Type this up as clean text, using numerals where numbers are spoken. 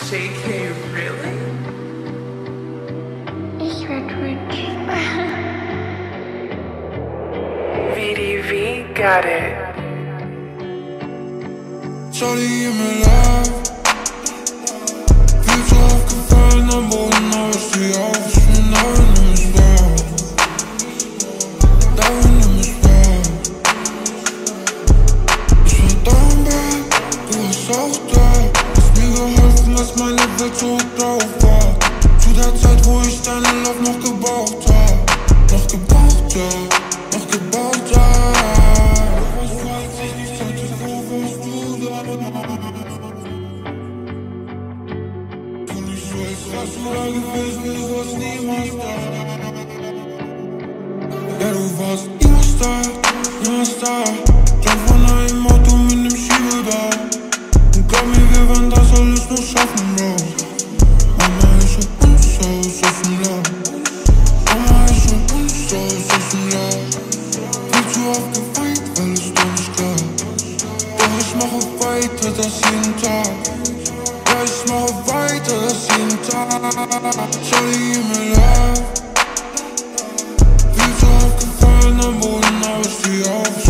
JK, really? Ichwerdrich. VDV, got it. Shawty, give me love. Viel zu oft gefallen am Boden, aber ich steh auf. Ich bin da, wenn du mich brauchst. Da, wenn du mich brauchst. Ich war down bad, du warst auch da. Hast mir geholfen, dass meine Welt so drauf war. Zu der Zeit, wo ich deine Love noch gebraucht hab. Noch gebraucht hab, noch gebraucht hab. Was weiß ich nicht, hatte, wo warst du da? Tu nicht so, als wärst du da gewesen, du warst niemals da. Ja, du warst niemals da, niemals da. Jump von einem Auto mit nem Schiebedach. Und glaub mir, wir werden das alles noch schaffen, Bro. Mama, ich hab uns aus dem Love. Mama, ich hab uns aus dem Love. Viel zu oft geweint, alles doch nicht klar. Doch ich mache weiter, das jeden Tag. Ja, ich mache weiter, das jeden Tag. Shawty, give me love. Viel zu oft gefallen am Boden, aber ich steh auf.